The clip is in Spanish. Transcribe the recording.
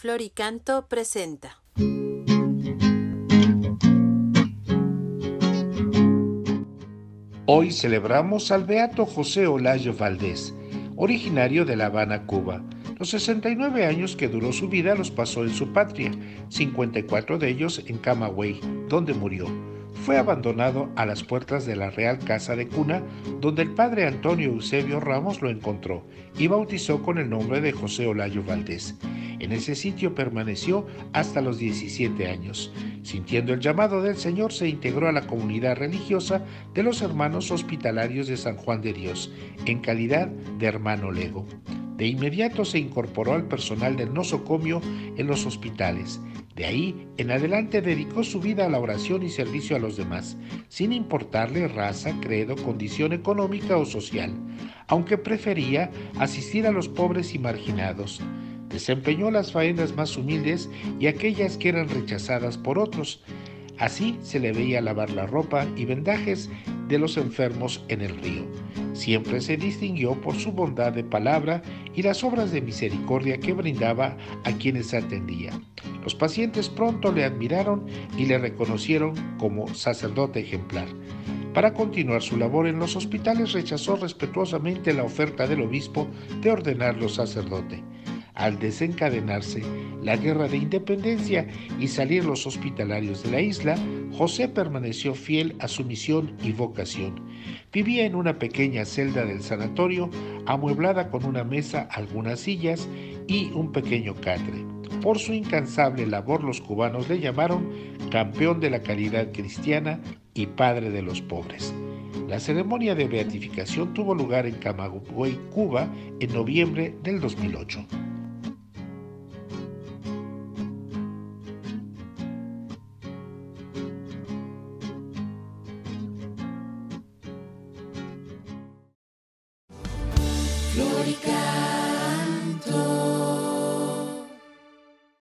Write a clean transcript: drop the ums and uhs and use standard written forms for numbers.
Floricanto presenta. Hoy celebramos al beato José Olaya Valdés, originario de La Habana, Cuba. Los 69 años que duró su vida los pasó en su patria, 54 de ellos en Camagüey, donde murió. Fue abandonado a las puertas de la Real Casa de Cuna, donde el padre Antonio Eusebio Ramos lo encontró y bautizó con el nombre de José Olaya Valdés. En ese sitio permaneció hasta los 17 años. Sintiendo el llamado del Señor, se integró a la comunidad religiosa de los Hermanos Hospitalarios de San Juan de Dios, en calidad de hermano lego. De inmediato se incorporó al personal del nosocomio en los hospitales. De ahí en adelante dedicó su vida a la oración y servicio a los demás, sin importarle raza, credo, condición económica o social, aunque prefería asistir a los pobres y marginados. Desempeñó las faenas más humildes y aquellas que eran rechazadas por otros. Así se le veía lavar la ropa y vendajes de los enfermos en el río. Siempre se distinguió por su bondad de palabra y las obras de misericordia que brindaba a quienes atendía. Los pacientes pronto le admiraron y le reconocieron como sacerdote ejemplar. Para continuar su labor en los hospitales rechazó respetuosamente la oferta del obispo de ordenarlo sacerdote. Al desencadenarse la guerra de independencia y salir los hospitalarios de la isla, José permaneció fiel a su misión y vocación. Vivía en una pequeña celda del sanatorio, amueblada con una mesa, algunas sillas y un pequeño catre. Por su incansable labor, los cubanos le llamaron campeón de la caridad cristiana y padre de los pobres. La ceremonia de beatificación tuvo lugar en Camagüey, Cuba, en noviembre del 2008. Florica.